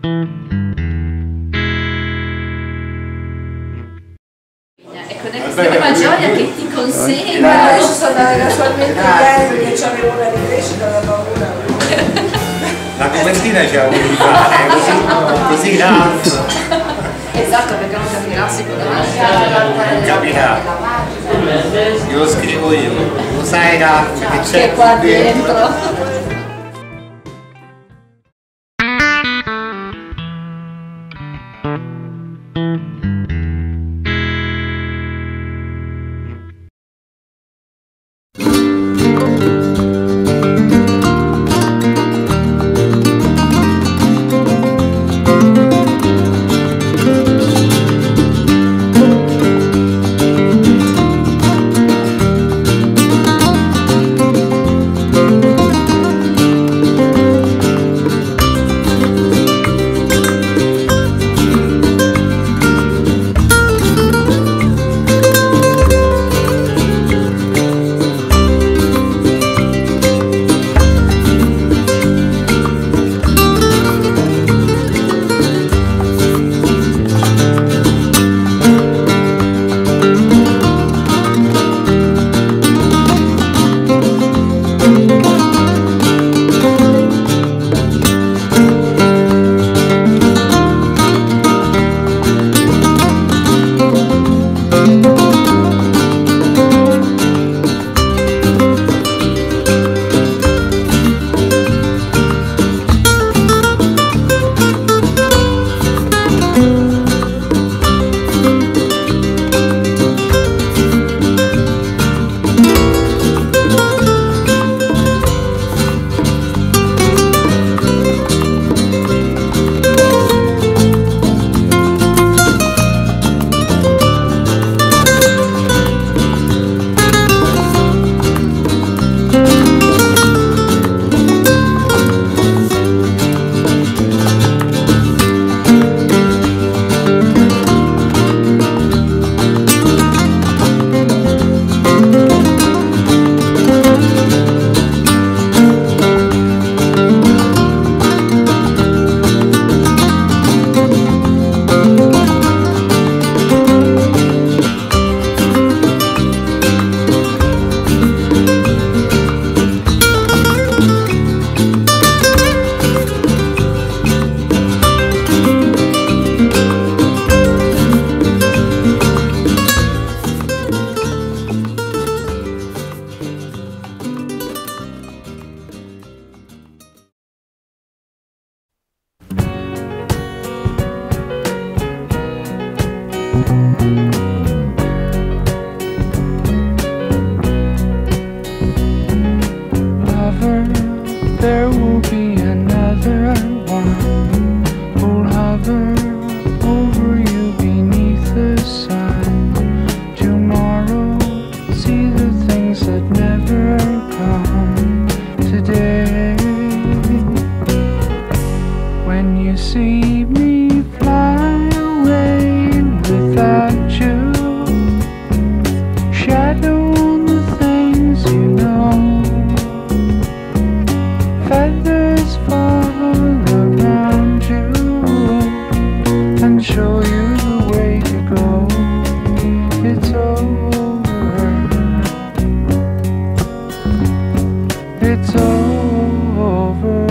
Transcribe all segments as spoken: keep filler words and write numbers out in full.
Ecco, è questa gioia che ti consegna. Ma adesso sono andata casualmente bene perché avevo una ricrescita da paura. La copertina ci ha voluto fare così, così tanto. Esatto, perché non capirà sicuramente. Non capirà. Glielo scrivo io. Lo sai Ralph che c'è Che qua dentro. Lover, there will be another one who'll hover over you beneath the sun. Tomorrow, see the things that never come today. When you see me fly away without you, shadow on the things you know, feathers fall around you and show you the way to go. It's over. It's over.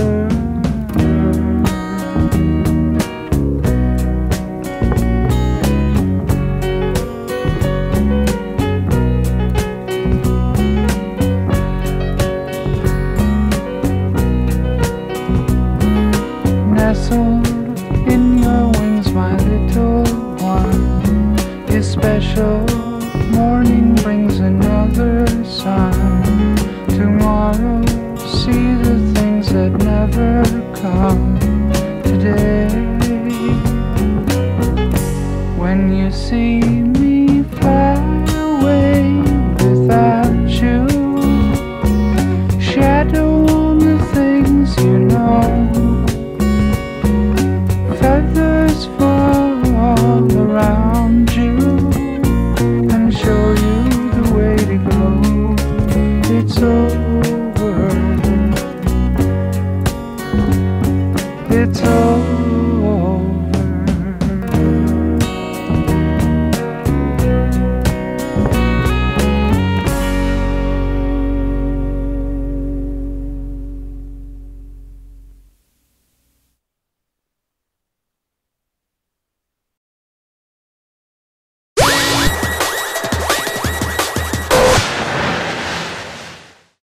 Nestled in your wings, my little one is special. Morning brings another sun. Tomorrow, see the things that never come today. When you see me fly away without you, shadow on the things you know, feathers fall around you and show you the way to go. It's over.